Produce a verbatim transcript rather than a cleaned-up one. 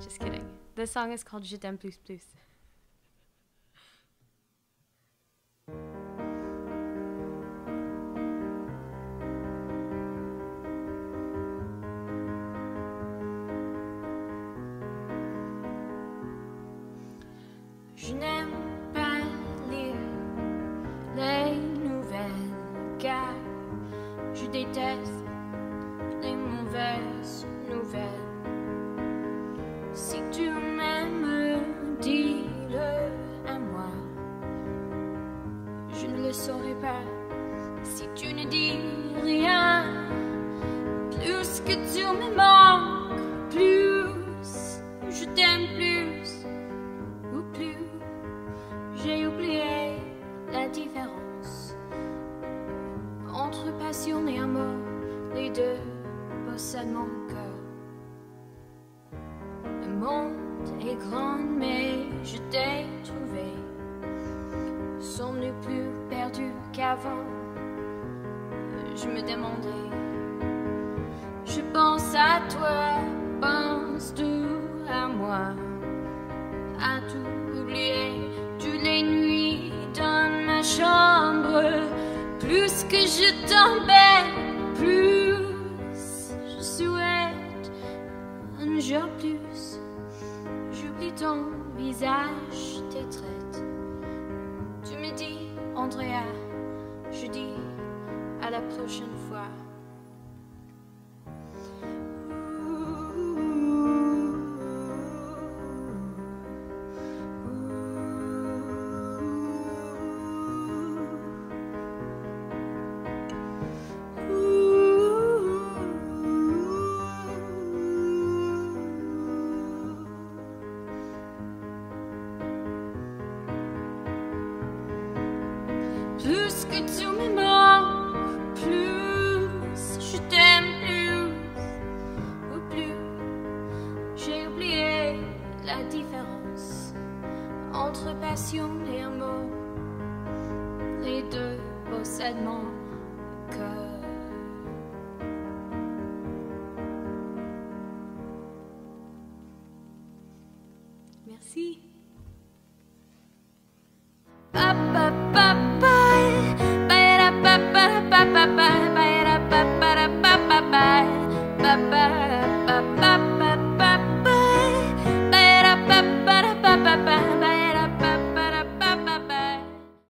Just kidding. This song is called Je t'aime plus plus. Je n'aime pas lire les nouvelles car je déteste les mauvaises nouvelles. Si tu m'aimes, dis-le à moi. Je ne le saurais pas si tu ne dis rien. Plus que tu me manques, plus je t'aime plus ou plus. J'ai oublié la différence entre passion et amour. Les deux possèdent mon cœur. Le monde est grand, mais je t'ai trouvé. Sommes-nous plus perdus qu'avant? Je me demandais. Je pense à toi, penses-tu à moi? À tout oublier, toutes les nuits dans ma chambre. Plus que je t'embête, plus je souhaite un jour plus. J'oublie ton visage, tes traits. Tu me dis, Andrea, je dis à la prochaine fois. Plus que tu me manques, plus je t'aime plus ou plus. J'ai oublié la différence entre passion et amour. Les deux possèdent mon